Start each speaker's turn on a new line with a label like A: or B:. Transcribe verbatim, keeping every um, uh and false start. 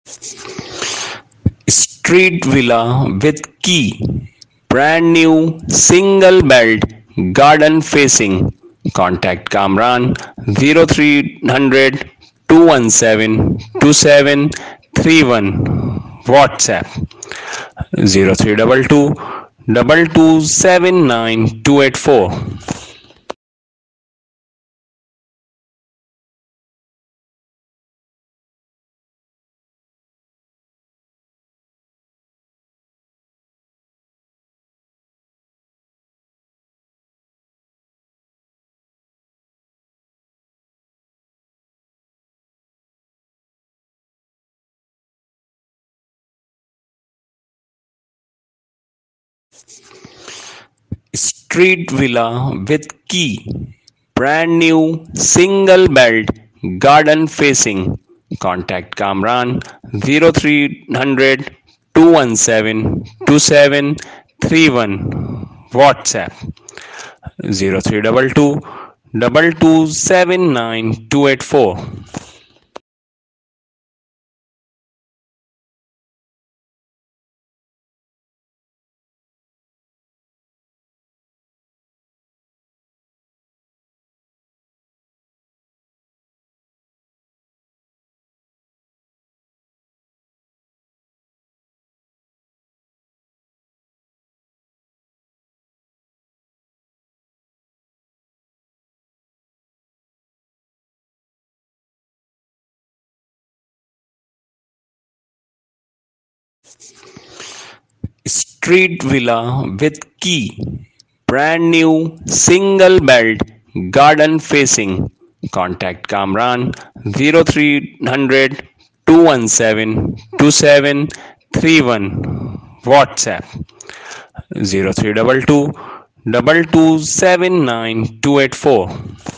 A: Street villa with key. Brand new single bed garden facing. Contact Kamran zero three hundred two one seven two seven three one. WhatsApp zero three two two double two seven nine two eight four. Street villa with key. Brand new single bed garden facing. Contact Kamran zero three hundred two one seven two seven three one. WhatsApp zero three two two double two seven nine two eight four. Street villa with key. Brand new single bed garden facing. Contact Kamran zero three hundred two one seven two seven three one. WhatsApp zero three two two double two seven nine two eight four.